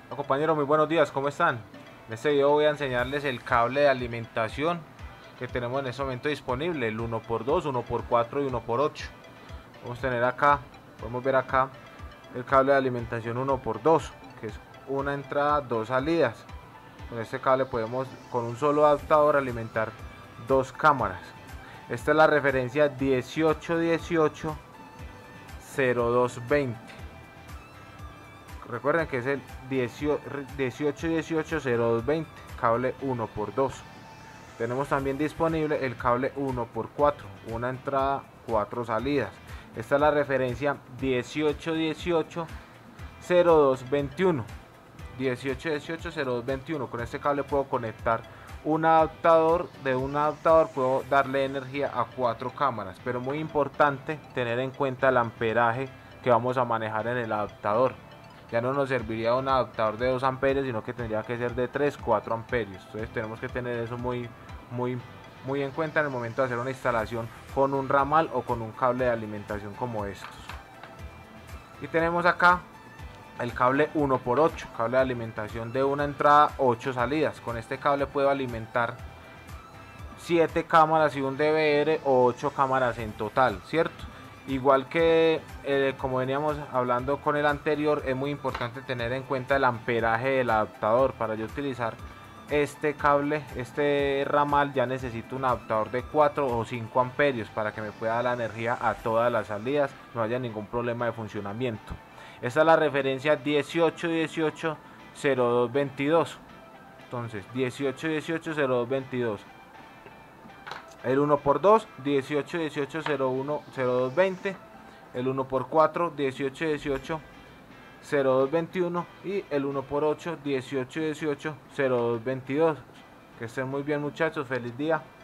Compañeros, muy buenos días, ¿cómo están? En este video voy a enseñarles el cable de alimentación que tenemos en este momento disponible, el 1x2, 1x4 y 1x8. Vamos a tener acá, podemos ver acá el cable de alimentación 1x2, que es una entrada, dos salidas. Con este cable podemos con un solo adaptador alimentar dos cámaras. Esta es la referencia 1818-0220. Recuerden que es el 1818-0220, cable 1x2. Tenemos también disponible el cable 1x4, una entrada, cuatro salidas. Esta es la referencia 1818-0221. 1818-0221. Con este cable puedo conectar un adaptador. De un adaptador puedo darle energía a cuatro cámaras, pero muy importante tener en cuenta el amperaje que vamos a manejar en el adaptador. Ya no nos serviría un adaptador de 2 amperios, sino que tendría que ser de 3-4 amperios. Entonces tenemos que tener eso muy en cuenta en el momento de hacer una instalación con un ramal o con un cable de alimentación como estos. Y tenemos acá el cable 1x8, cable de alimentación de una entrada, 8 salidas. Con este cable puedo alimentar 7 cámaras y un DVR o 8 cámaras en total, ¿cierto? Igual que como veníamos hablando con el anterior, es muy importante tener en cuenta el amperaje del adaptador. Para yo utilizar este cable, este ramal, ya necesito un adaptador de 4 o 5 amperios para que me pueda dar la energía a todas las salidas, no haya ningún problema de funcionamiento. Esta es la referencia 1818-0222. Entonces 1818-0222. El 1x2 1818-0220, el 1x4 1818-0221 y el 1x8 1818-0222. Que estén muy bien, muchachos, feliz día.